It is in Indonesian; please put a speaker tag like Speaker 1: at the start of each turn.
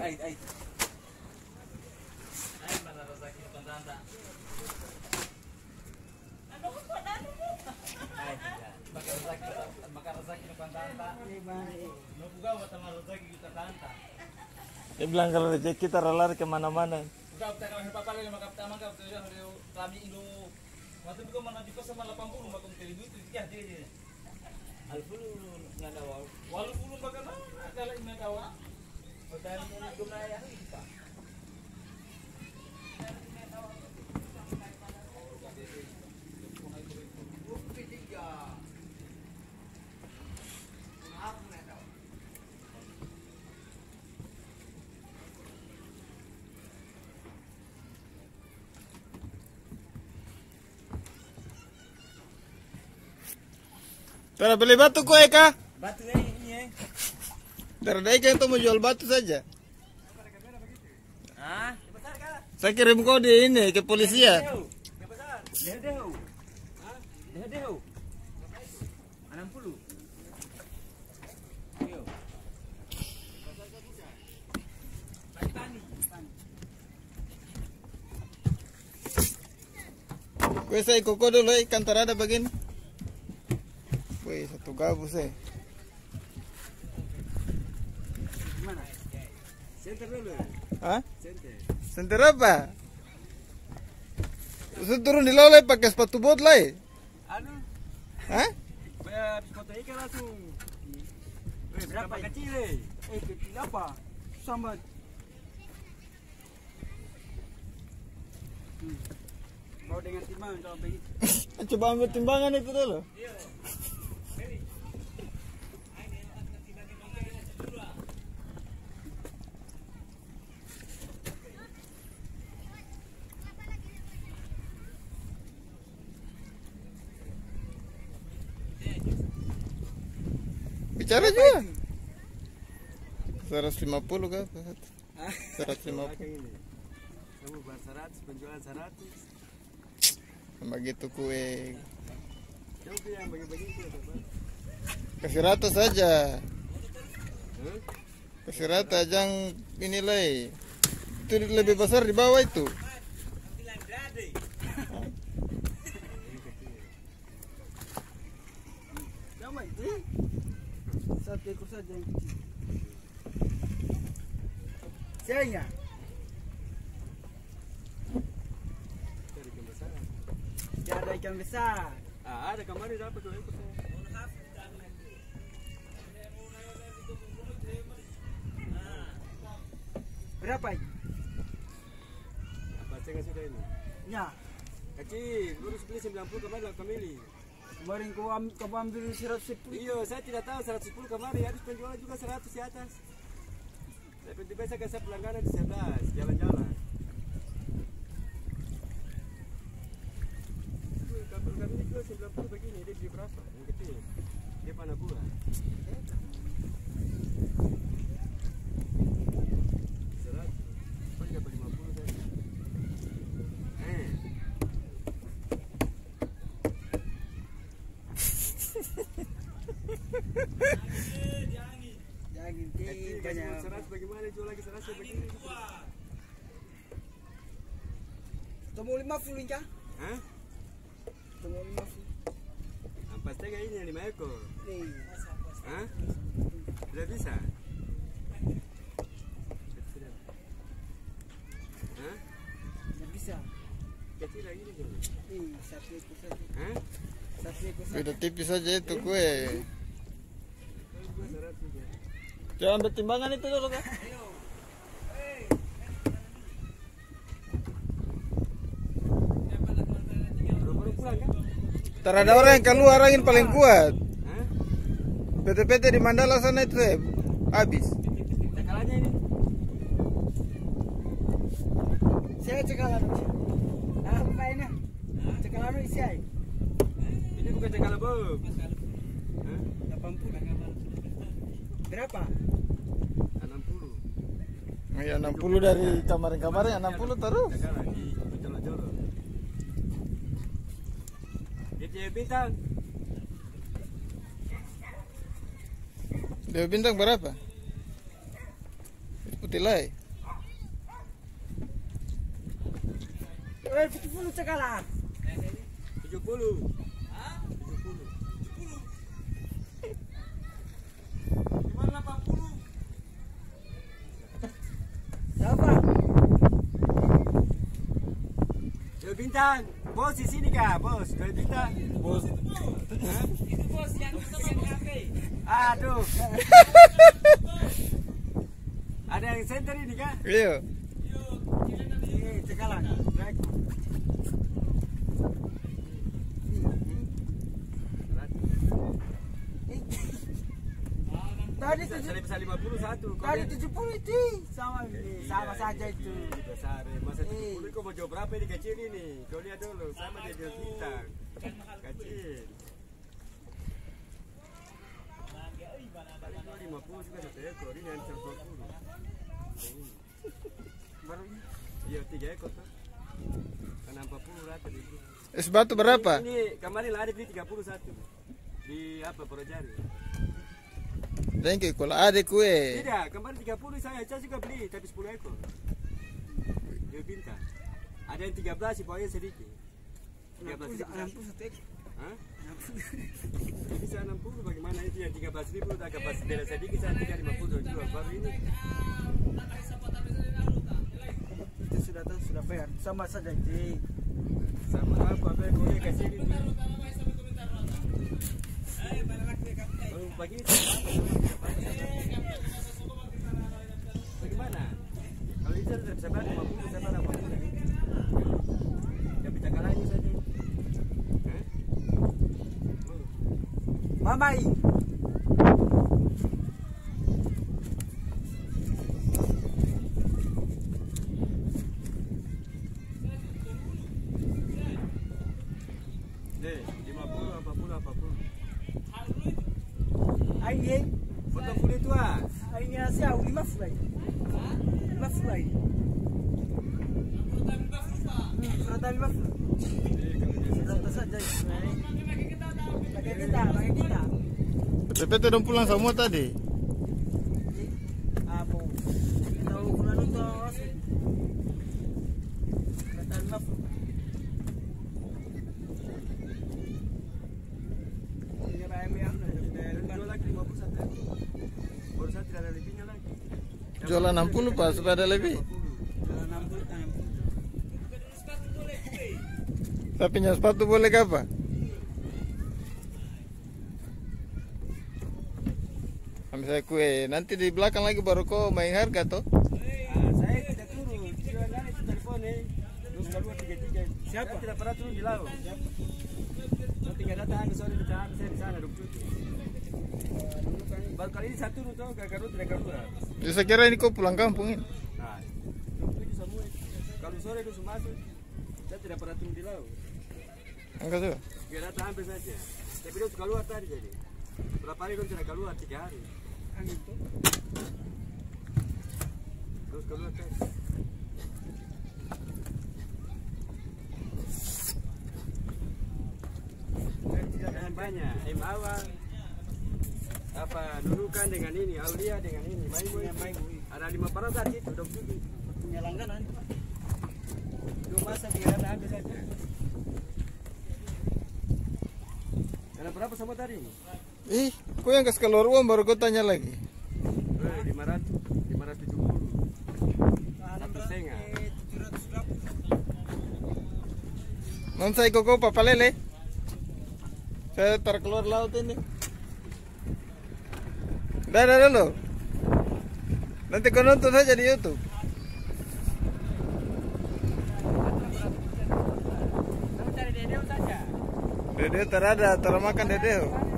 Speaker 1: Ay.
Speaker 2: Dia bilang kalau rezeki kita lari kemana-mana. Tara beli batu ko Eka.
Speaker 1: Batu ini.
Speaker 2: Tara Eka itu mau jual batu saja.
Speaker 1: Ah,
Speaker 2: Saya kirim kau di ini ke polisian.
Speaker 1: Deho. 60. Ayo.
Speaker 2: Gue saya koko dulu ikan tarada begini. Wih, satu gabus
Speaker 1: Gimana? Senter dulu.
Speaker 2: Hah?
Speaker 1: Senter.
Speaker 2: Senter apa? Terus turun di laut pakai sepatu bot lah.
Speaker 1: Anu,
Speaker 2: Hah?
Speaker 1: bayar kota ikan langsung. Berapa kecil kecil apa? Sambat. Mau dengan timbangan kalau begitu.
Speaker 2: Coba ambil timbangan itu dulu. Bicara juga. 150 kan? 150.
Speaker 1: Kamu bar 100, penjualan 100.
Speaker 2: Sama gitu kue.
Speaker 1: Coba yang bagi-bagi itu apa?
Speaker 2: Kasih rata saja. Kasih rata jangan inilah. Itu lebih besar di bawah itu.
Speaker 1: Sama itu. Satu ekor saja yang kecil. Sayangnya. Ya ada ikan besar. Ada kemarin dapat 2 ekor. Berapa ini?
Speaker 3: Apa saya sudah ini?
Speaker 1: Ya.
Speaker 3: Kecil, baru beli 90 kemarin lah kembali.
Speaker 1: Kemarin kau ambil 110.
Speaker 3: Iya, saya tidak tahu 110 kemarin, habis penjualan juga 100 di atas. Tapi biasa kan saya pelanggaran di 11, jalan-jalan. Kalau kami ini jual 90 begini, dia beli berapa? Yang kecil, dia panah buah. 100, kau dapat 50 saja.
Speaker 1: Jangan banyak.
Speaker 3: 100 bagaimana jual lagi 100 begini?
Speaker 1: Temu 50 Inca?
Speaker 3: Hah?
Speaker 1: Temu 50.
Speaker 3: Apa setengah ini yang 5 ekor?
Speaker 1: Nih.
Speaker 3: Hah? Tidak bisa? Hah?
Speaker 1: Tidak bisa.
Speaker 3: Kecil lagi nih.
Speaker 1: Nih, 1 ekor saja.
Speaker 3: Hah?
Speaker 1: 1 ekor saja.
Speaker 2: Beda tipis saja itu kue.
Speaker 3: Gua 100 juga.
Speaker 2: Coba ambil timbangan itu dulu kan.
Speaker 3: Baru pulang kan?
Speaker 2: Ntar ada orang yang keluar angin paling kuat.
Speaker 3: Hah?
Speaker 2: PT-PT di Mandala sana itu habis.
Speaker 3: Cakalannya ini.
Speaker 1: Saya cekalan. Ah, mainnya. Cekalan isi ay.
Speaker 3: Ini bukan cakalan Bob. Hah?
Speaker 1: 80. Berapa?
Speaker 3: 60.
Speaker 2: Ya 60 dari kemarin-kemarin 60 terus.
Speaker 3: Cakalan di Jolo-Jolo. Dia bintang.
Speaker 2: Dia bintang berapa? tilai.
Speaker 1: 70 sekarang.
Speaker 3: 70. Gimana 80?
Speaker 1: Siapa?
Speaker 3: Yo Bintang, bos di sini kah, bos? Yo Bintang, bos.
Speaker 1: Itu bos yang sama kafe.
Speaker 3: Aduh. Ada yang center ini kah?
Speaker 2: Iya.
Speaker 1: Sekarang. Tadi
Speaker 3: Saya bisa 51.
Speaker 1: tadi 70 itu sama ini, sama saja itu.
Speaker 3: Besar, masa 70 kau mau jual berapa ini kecil ini? Kau lihat dulu, sama dia jual Bintang. Kecil. Paling 50 juga satu ekor, ini yang 120.
Speaker 1: Baru ini.
Speaker 3: Iya 3 ekor tuh. Karena 40 rata itu.
Speaker 2: Es batu berapa?
Speaker 3: Ini kemarin lah ada beli 31 di apa Porojari.
Speaker 2: Dan ke kalau ada kue.
Speaker 3: Tidak, kemarin 30 saya juga beli tapi 10 ekor. Dia Bintang. Ada yang 13 sih pokoknya sedikit. 13 ribu.
Speaker 1: 60 satu ekor.
Speaker 3: Hah? Bisa 60 bagaimana itu yang 13 ribu agak pas beda sedikit saya 350 jual baru ini.
Speaker 1: Itu sudah tahu sudah bayar. Sama saja itu.
Speaker 3: Sama apa boleh kasih ini. Kalau pagi ini bagaimana? Kalau ini saya bisa bayar 50 saya bayar 80 ini. Ya bisa kalah ini saja.
Speaker 1: Mamai.
Speaker 3: Deh, 50 apapun.
Speaker 1: Aye.
Speaker 3: Foto kulit itu ah.
Speaker 1: Aye nasi au 5 fulai. 5 fulai. Sudah 5 fulai. Sudah saja itu. Pakai kita.
Speaker 2: Tapi udah pulang semua tadi.
Speaker 1: Apa? Tahu bulan itu asli. Sudah 5 fulai. Ini bayam
Speaker 3: Jual lagi 51 ekor. Baru saya tidak ada lebihnya lagi.
Speaker 2: Jualan 60 pas supaya ada lebih.
Speaker 1: 60.
Speaker 2: Tapi punya sepatu boleh ke apa? Ambil saya kue. Nanti di belakang lagi baru kau main harga toh.
Speaker 3: Saya tidak turun. Jualan itu telepon nih. Terus keluar 33. Siapa? Saya tidak pernah turun di laut. Saya tinggal datang ke sore di sana, saya di sana duduk. Baru kali ini saya turun tuh, Garut tidak keluar.
Speaker 2: Ya, saya kira ini kau pulang kampung ini.
Speaker 3: Nah, itu semua. Kalau sore itu masuk, saya tidak pernah turun di laut.
Speaker 2: Enggak tuh.
Speaker 3: Dia datang hampir saja. Tapi dia suka keluar tadi jadi. Berapa hari dia tidak keluar? 3 hari. Terus keluar tadi. Tidak banyak. Awal apa nunukan dengan ini, Aulia dengan ini, Maimu. Ada 5 para tadi itu dok itu.
Speaker 1: Punya langganan.
Speaker 3: Itu masa dia datang hampir saja. Ada berapa sama tadi ini?
Speaker 2: Kau yang kasih keluar uang baru kau tanya lagi.
Speaker 3: 570. 1,5.
Speaker 2: Non saya koko papa lele. Saya terkeluar laut ini. Dah dulu. Nanti kau nonton saja di YouTube.
Speaker 3: Cari dedeo saja.
Speaker 2: Dedeo terada, termakan dedeo.